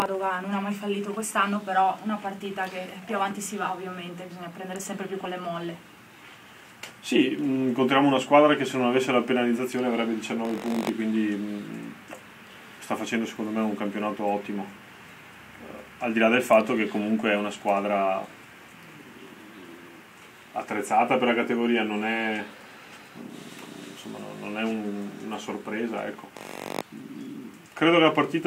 Padova non ha mai fallito quest'anno, però una partita che più avanti si va ovviamente, bisogna prendere sempre più con le molle. Sì, incontriamo una squadra che se non avesse la penalizzazione avrebbe 19 punti, quindi sta facendo secondo me un campionato ottimo, al di là del fatto che comunque è una squadra attrezzata per la categoria, non è, insomma, non è una sorpresa, ecco. Credo che la partita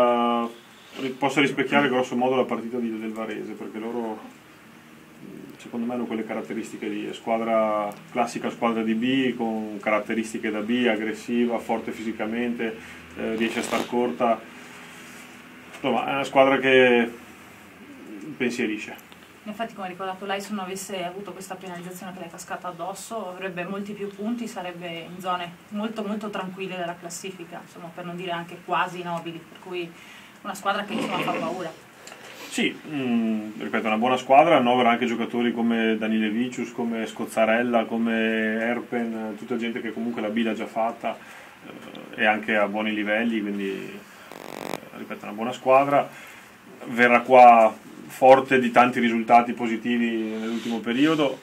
possa rispecchiare grosso modo la partita del Varese, perché loro secondo me hanno quelle caratteristiche lì, è classica squadra di B con caratteristiche da B, aggressiva, forte fisicamente, riesce a star corta, insomma è una squadra che pensierisce. In effetti, come ha ricordato lei, se non avesse avuto questa penalizzazione che le è cascata addosso, avrebbe molti più punti, sarebbe in zone molto molto tranquille della classifica, insomma, per non dire anche quasi nobili, per cui una squadra che insomma fa paura. Sì, ripeto, una buona squadra, annovera anche giocatori come Daniele Vicius, come Scozzarella, come Erpen, tutta gente che comunque la B l'ha già fatta e anche a buoni livelli, quindi ripeto, una buona squadra, verrà qua forte di tanti risultati positivi nell'ultimo periodo,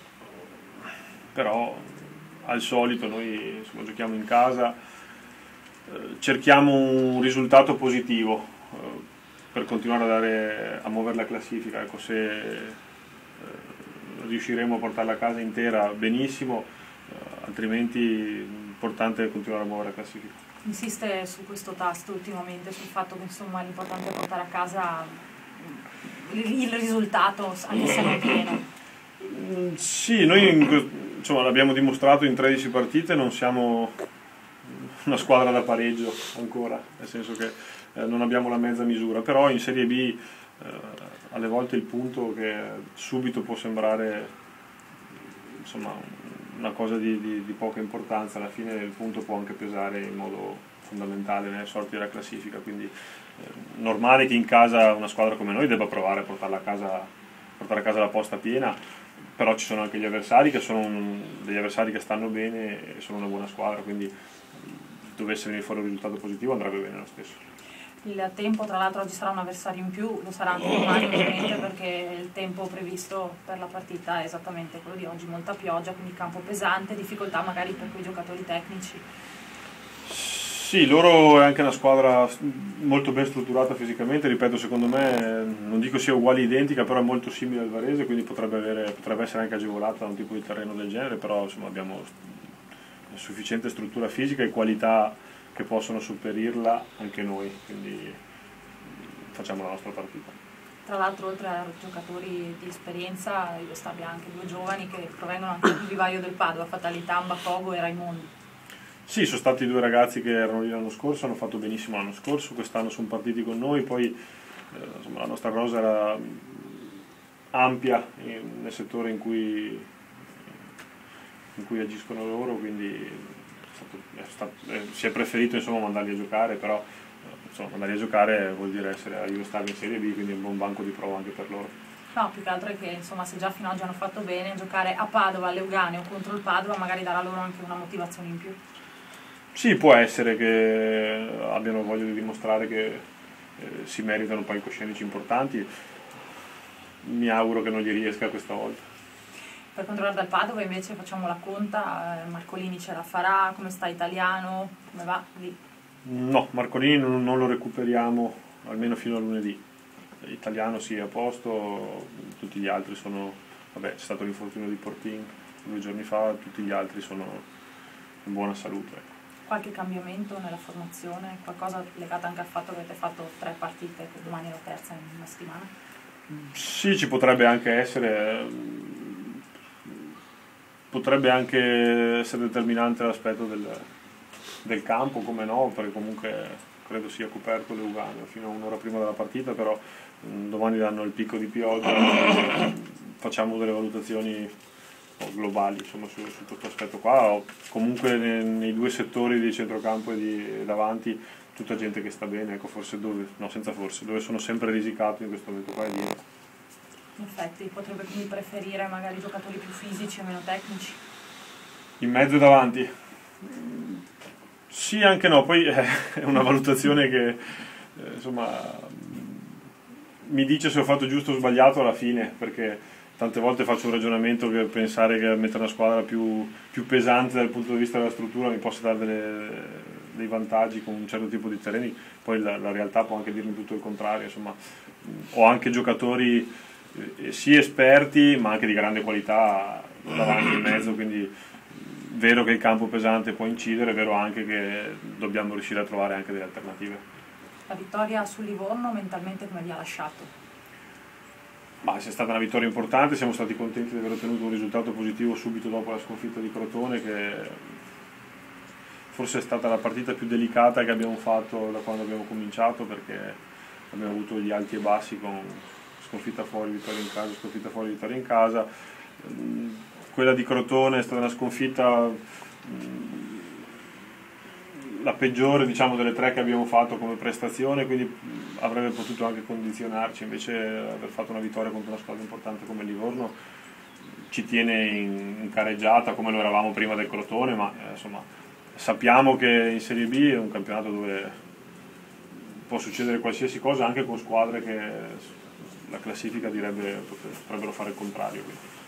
però al solito noi insomma, giochiamo in casa, cerchiamo un risultato positivo per continuare a muovere la classifica. Ecco, se riusciremo a portarla a casa intera benissimo, altrimenti l'importante è continuare a muovere la classifica. Insiste su questo tasto ultimamente, sul fatto che insomma l'importante è portare a casa il risultato, anche se non pieno. Sì, noi insomma, l'abbiamo dimostrato in 13 partite, non siamo una squadra da pareggio ancora, nel senso che non abbiamo la mezza misura, però in Serie B alle volte il punto che subito può sembrare insomma, una cosa di poca importanza, alla fine il punto può anche pesare in modo fondamentale nelle sorti della classifica, quindi normale che in casa una squadra come noi debba provare a portare a casa la posta piena, però ci sono anche gli avversari che sono degli avversari che stanno bene e sono una buona squadra, quindi dovesse venire fuori un risultato positivo andrebbe bene lo stesso. Il tempo, tra l'altro oggi sarà un avversario in più, lo sarà anche domani ovviamente, perché il tempo previsto per la partita è esattamente quello di oggi, molta pioggia, quindi campo pesante, difficoltà magari per quei giocatori tecnici. Sì, loro è anche una squadra molto ben strutturata fisicamente, ripeto, secondo me non dico sia uguale identica, però è molto simile al Varese, quindi potrebbe essere anche agevolata da un tipo di terreno del genere, però insomma abbiamo sufficiente struttura fisica e qualità che possono sopperirla anche noi, quindi facciamo la nostra partita. Tra l'altro, oltre a giocatori di esperienza, abbiamo anche due giovani che provengono anche dal vivaio del Padova, Fatalità, Mbapogo e Raimondi. Sì, sono stati due ragazzi che erano lì l'anno scorso, hanno fatto benissimo l'anno scorso, quest'anno sono partiti con noi, poi insomma, la nostra rosa era ampia nel settore in cui agiscono loro, quindi si è preferito insomma, mandarli a giocare, però insomma, mandarli a giocare vuol dire io stare in Serie B, quindi è un buon banco di prova anche per loro. No, più che altro è che insomma, se già fino ad oggi hanno fatto bene, giocare a Padova, a Leuganeo contro il Padova magari darà loro anche una motivazione in più. Sì, può essere che abbiano voglia di dimostrare che si meritano palcoscenici importanti, mi auguro che non gli riesca questa volta. Per quanto riguarda il Padova invece facciamo la conta, Marcolini ce la farà, come sta Italiano, come va lì? No, Marcolini non lo recuperiamo almeno fino a lunedì, Italiano sì è a posto, tutti gli altri sono, vabbè c'è stato l'infortunio di Portin 2 giorni fa, tutti gli altri sono in buona salute. Qualche cambiamento nella formazione, qualcosa legato anche al fatto che avete fatto 3 partite, che domani è la terza in una settimana? Sì, ci potrebbe anche essere, potrebbe anche essere determinante l'aspetto del campo, come no, perché comunque credo sia coperto Leuganeo fino a un'ora prima della partita, però domani danno il picco di pioggia, facciamo delle valutazioni globali insomma, su questo aspetto qua, o comunque nei 2 settori di centrocampo e di davanti tutta gente che sta bene, ecco forse dove sono sempre risicato in questo momento qua è dietro. In effetti potrebbe quindi preferire magari giocatori più fisici e meno tecnici? In mezzo e davanti? Sì, anche no, poi è una valutazione che insomma mi dice se ho fatto giusto o sbagliato alla fine, perché tante volte faccio un ragionamento che pensare che mettere una squadra più pesante dal punto di vista della struttura mi possa dare dei vantaggi con un certo tipo di terreni, poi la realtà può anche dirmi tutto il contrario. Insomma, ho anche giocatori sì esperti ma anche di grande qualità davanti in mezzo, quindi vero che il campo pesante può incidere, è vero anche che dobbiamo riuscire a trovare anche delle alternative. La vittoria sul Livorno mentalmente come vi ha lasciato? Ma sia stata una vittoria importante, siamo stati contenti di aver ottenuto un risultato positivo subito dopo la sconfitta di Crotone, che forse è stata la partita più delicata che abbiamo fatto da quando abbiamo cominciato, perché abbiamo avuto gli alti e bassi con sconfitta fuori, vittoria in casa, sconfitta fuori, vittoria in casa. Quella di Crotone è stata una sconfitta la peggiore, diciamo, delle tre che abbiamo fatto come prestazione, quindi avrebbe potuto anche condizionarci. Invece aver fatto una vittoria contro una squadra importante come il Livorno ci tiene in careggiata come lo eravamo prima del Crotone, ma insomma sappiamo che in Serie B è un campionato dove può succedere qualsiasi cosa, anche con squadre che la classifica direbbe potrebbero fare il contrario. Quindi.